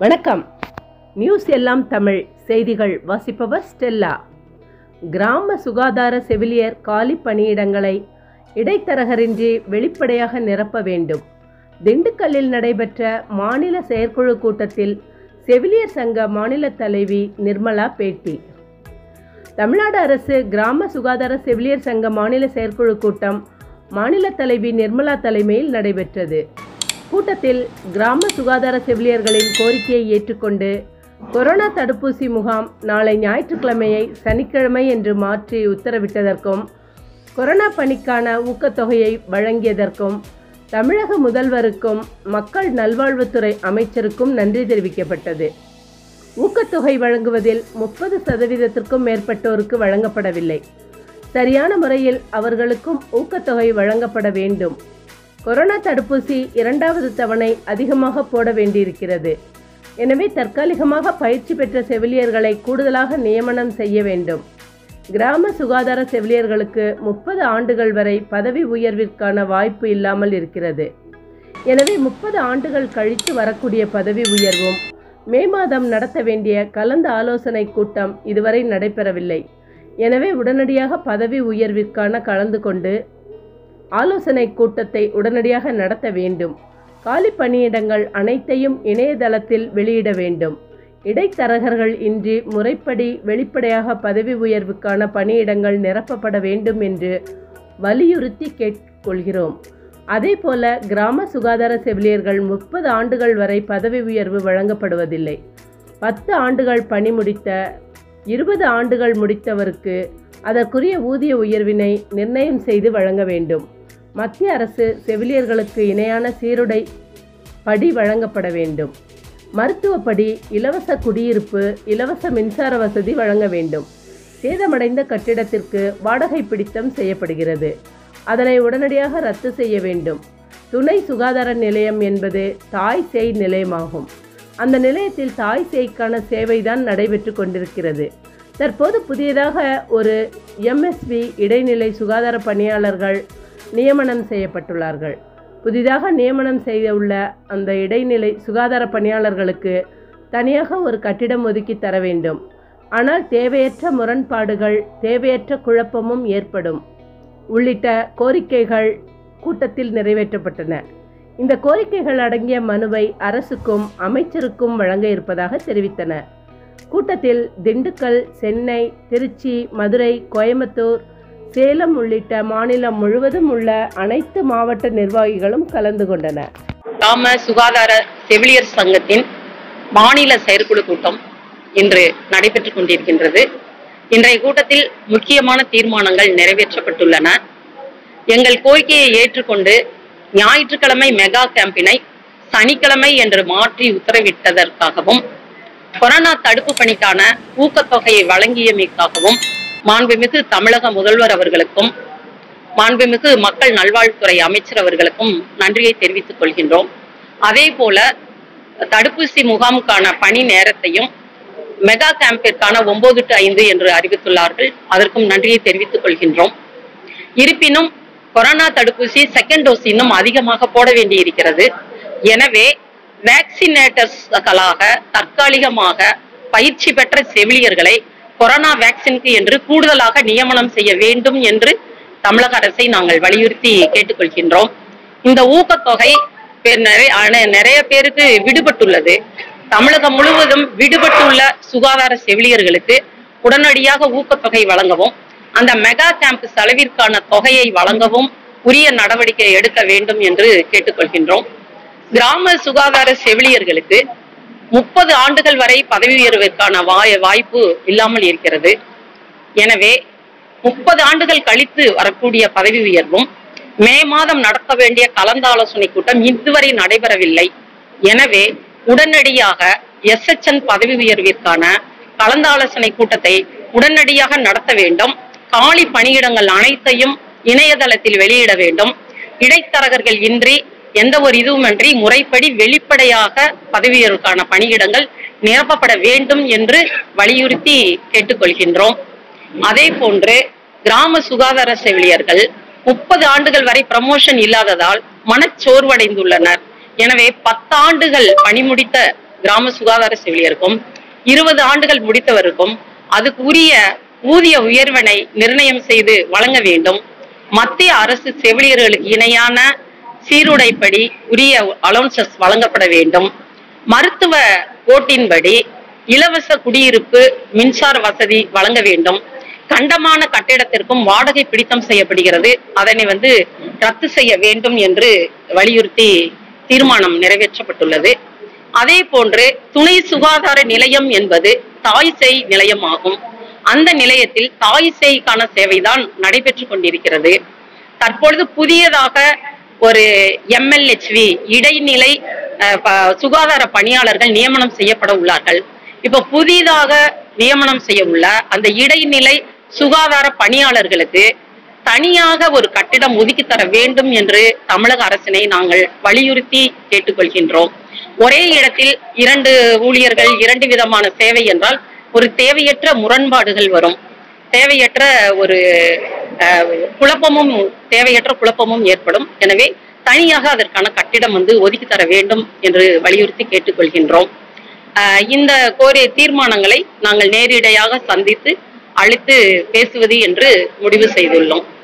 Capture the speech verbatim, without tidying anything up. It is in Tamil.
வணக்கம். நியூஸ் எல்லாம் தமிழ் செய்திகள் வாசிப்பவர் ஸ்டெல்லா. கிராம சுகாதார செவிலியர் காலி பணியிடங்களை இடைத்தரகரின்றி வெளிப்படையாக நிரப்ப வேண்டும். திண்டுக்கல்லில் நடைபெற்ற மாநில செயற்குழு கூட்டத்தில் செவிலியர் சங்க மாநில தலைவி நிர்மலா பேட்டி. தமிழ்நாடு அரசு கிராம சுகாதார செவிலியர் சங்க மாநில செயற்குழு கூட்டம் மாநில தலைவி நிர்மலா தலைமையில் நடைபெற்றது. கூட்டத்தில் கிராம சுகாதார செவிலியர்களின் கோரிக்கையை ஏற்றுக்கொண்டு கொரோனா தடுப்பூசி முகாம் நாளை ஞாயிற்றுக்கிழமையை சனிக்கிழமை என்று மாற்றி உத்தரவிட்டதற்கும் கொரோனா பணிக்கான ஊக்கத்தொகையை வழங்கியதற்கும் தமிழக முதல்வருக்கும் மக்கள் நல்வாழ்வுத்துறை அமைச்சருக்கும் நன்றி தெரிவிக்கப்பட்டது. ஊக்கத்தொகை வழங்குவதில் முப்பது சதவீதத்திற்கும் மேற்பட்டோருக்கு வழங்கப்படவில்லை. சரியான முறையில் அவர்களுக்கும் ஊக்கத்தொகை வழங்கப்பட வேண்டும். கொரோனா தடுப்பூசி இரண்டாவது தவணை அதிகமாக போட வேண்டியிருக்கிறது. எனவே தற்காலிகமாக பயிற்சி பெற்ற செவிலியர்களை கூடுதலாக நியமனம் செய்ய வேண்டும். கிராம சுகாதார செவிலியர்களுக்கு முப்பது ஆண்டுகள் வரை பதவி உயர்விற்கான வாய்ப்பு இல்லாமல் இருக்கிறது. எனவே முப்பது ஆண்டுகள் கழித்து வரக்கூடிய பதவி உயர்வும் மே மாதம் நடத்த வேண்டிய கலந்து ஆலோசனை கூட்டம் இதுவரை நடைபெறவில்லை. எனவே உடனடியாக பதவி உயர்விற்கான கலந்து கொண்டு ஆலோசனை கூட்டத்தை உடனடியாக நடத்த வேண்டும். காலி பணியிடங்கள் அனைத்தையும் இணையதளத்தில் வெளியிட வேண்டும். இடைத்தரகர்கள் இன்றி முறைப்படி வெளிப்படையாக பதவி உயர்வுக்கான பணியிடங்கள் நிரப்பப்பட வேண்டும் என்று வலியுறுத்தி கேட்டுக்கொள்கிறோம். அதே போல கிராம சுகாதார செவிலியர்கள் முப்பது ஆண்டுகள் வரை பதவி உயர்வு வழங்கப்படுவதில்லை. பத்து ஆண்டுகள் பணி முடித்த இருபது ஆண்டுகள் முடித்தவருக்கு அதற்குரிய ஊதிய உயர்வினை நிர்ணயம் செய்து வழங்க வேண்டும். மத்திய அரசு செவிலியர்களுக்கு இணையான சீருடை படி வழங்கப்பட வேண்டும். மருத்துவப்படி, இலவச குடியிருப்பு, இலவச மின்சார வசதி வழங்க வேண்டும். சேதமடைந்த கட்டிடத்திற்கு வாடகை பிடித்தம் செய்யப்படுகிறது. அதனை உடனடியாக ரத்து செய்ய வேண்டும். துணை சுகாதார நிலையம் என்பது தாய் சேய் நிலையமாகும். அந்த நிலையத்தில் தாய் சேய்க்கான சேவைதான் நடைபெற்று கொண்டிருக்கிறது. தற்போது புதியதாக ஒரு எம்எஸ்வி இடைநிலை சுகாதார பணியாளர்கள் நியமனம் செய்யப்பட்டுள்ளார்கள். புதிதாக நியமனம் செய்ய உள்ள அந்த இடைநிலை சுகாதார பணியாளர்களுக்கு தனியாக ஒரு கட்டிடம் ஒதுக்கி தர வேண்டும். ஆனால் தேவையற்ற முரண்பாடுகள், தேவையற்ற குழப்பமும் ஏற்படும் உள்ளிட்ட கோரிக்கைகள் கூட்டத்தில் நிறைவேற்றப்பட்டன. இந்த கோரிக்கைகள் அடங்கிய மனுவை அரசுக்கும் அமைச்சருக்கும் வழங்க இருப்பதாக தெரிவித்தனர். கூட்டத்தில் திண்டுக்கல், சென்னை, திருச்சி, மதுரை, கோயம்புத்தூர், சேலம் உள்ளிட்ட மாநிலம் முழுவதும் உள்ள அனைத்து மாவட்ட நிர்வாகிகளும் கலந்து கொண்டனர். கிராம சுகாதார செவிலியர் சங்கத்தின் மாநில செயற்குழு கூட்டம் இன்று நடைபெற்றுக் கொண்டிருக்கின்றது. இன்றைய கூட்டத்தில் முக்கியமான தீர்மானங்கள் நிறைவேற்றப்பட்டுள்ளன. எங்கள் கோரிக்கையை ஏற்றுக்கொண்டு ஞாயிற்றுக்கிழமை மெகா கேம்பினை சனிக்கிழமை என்று மாற்றி உத்தரவிட்டதற்காகவும் கொரோனா தடுப்பு பணிக்கான ஊக்கத்தொகையை வழங்கியமைக்காகவும் மாண்புமிகு தமிழக முதல்வர் அவர்களுக்கும் மாண்புமிகு மக்கள் நல்வாழ்வுத்துறை அமைச்சர் அவர்களுக்கும் நன்றியை தெரிவித்துக் கொள்கின்றோம். அதே போல தடுப்பூசி முகாமுக்கான பணி நேரத்தையும் மெகா கேம்பிற்கான ஒன்பது டு ஐந்து என்று அறிவித்துள்ளார்கள். அதற்கும் நன்றியை தெரிவித்துக் கொள்கின்றோம். இருப்பினும் கொரோனா தடுப்பூசி செகண்ட் டோஸ் இன்னும் அதிகமாக போட வேண்டியிருக்கிறது. எனவே வேக்சினேட்டர்ஸ்களாக தற்காலிகமாக பயிற்சி பெற்ற செவிலியர்களை கொரோனா வேக்சினுக்கு என்று கூடுதலாக நியமனம் செய்ய வேண்டும் என்று தமிழக அரசை நாங்கள் வலியுறுத்தி கேட்டுக்கொள்கின்றோம். இந்த ஊக்கத்தொகை நிறைய பேருக்கு விடுபட்டுள்ளது. தமிழகம் முழுவதும் விடுபட்டுள்ள சுகாதார செவிலியர்களுக்கு உடனடியாக ஊக்கத்தொகை வழங்கவும், அந்த மெகா கேம்ப் செலவிற்கான தொகையை வழங்கவும் உரிய நடவடிக்கை எடுக்க வேண்டும் என்று கேட்டுக்கொள்கின்றோம். கிராம சுகாதார செவிலியர்களுக்கு முப்பது ஆண்டுகள் வரை பதவி உயர்விற்கான வாய் வாய்ப்பு இல்லாமல் இருக்கிறது. எனவே முப்பது ஆண்டுகள் கழித்து வரக்கூடிய பதவி உயர்வும் மே மாதம் நடத்த வேண்டிய கலந்தாலோசனை கூட்டம் இதுவரை நடைபெறவில்லை. எனவே உடனடியாக எஸ்எச்என் பதவி உயர்விற்கான கலந்தாலோசனை கூட்டத்தை உடனடியாக நடத்த வேண்டும். காலி பணியிடங்கள் அனைத்தையும் இணையதளத்தில் வெளியிட வேண்டும். இடைத்தரகர்கள் இன்றி எந்த ஒரு இதுவுமின்றி முறைப்படி வெளிப்படையாக பதவி உயர்வுக்கான பணியிடங்கள் நிரப்பப்பட வேண்டும் என்று வலியுறுத்தி கேட்டுக்கொள்கின்றோம். அதே போன்று கிராம சுகாதார செவிலியர்கள் முப்பது ஆண்டுகள் வரை ப்ரமோஷன் இல்லாததால் மனச்சோர்வடைந்துள்ளனர். எனவே பத்தாண்டுகள் பணி முடித்த கிராம சுகாதார செவிலியருக்கும் இருபது ஆண்டுகள் முடித்தவருக்கும் அதுக்கு உரிய ஊதிய உயர்வினை நிர்ணயம் செய்து வழங்க வேண்டும். மத்திய அரசு செவிலியர்களுக்கு இணையான சீருடைப்படி உரிய அலோன்சஸ் வழங்கப்பட வேண்டும். மருத்துவ கோட்டின்படி இலவச குடியிருப்பு மின்சார வசதி வழங்க வேண்டும். கண்டமான கட்டிடத்திற்கும் வாடகை பிடித்தம் செய்யப்படுகிறது, அதனை வந்து ரத்து செய்ய வேண்டும் என்று வலியுறுத்தி தீர்மானம் நிறைவேற்றப்பட்டுள்ளது. அதே போன்று துணை சுகாதார நிலையம் என்பது தாய் சேய் நிலையமாகும். அந்த நிலையத்தில் தாய் சேய்க்கான சேவைதான் நடைபெற்று கொண்டிருக்கிறது. தற்பொழுது புதியதாக ஒரு எம்எல்ஹெச்வி இடைநிலை சுகாதார பணியாளர்கள் நியமனம் செய்யப்பட உள்ளார்கள். இப்ப புதிதாக நியமனம் செய்ய உள்ள அந்த இடைநிலை சுகாதார பணியாளர்களுக்கு தனியாக ஒரு கட்டிடம் ஒதுக்கி தர வேண்டும் என்று தமிழக அரசினை நாங்கள் வலியுறுத்தி கேட்டுக்கொள்கின்றோம். ஒரே இடத்தில் இரண்டு ஊழியர்கள் இரண்டு விதமான சேவை என்றால் ஒரு தேவையற்ற முரண்பாடுகள் வரும், தேவையற்ற ஒரு குழப்பமும் தேவையற்ற குழப்பமும் ஏற்படும். எனவே தனியாக அதற்கான கட்டிடம் வந்து ஒதுக்கி தர வேண்டும் என்று வலியுறுத்தி கேட்டுக்கொள்கின்றோம். இந்த கோரிய தீர்மானங்களை நாங்கள் நேரிடையாக சந்தித்து அளித்து பேசுவது என்று முடிவு செய்துள்ளோம்.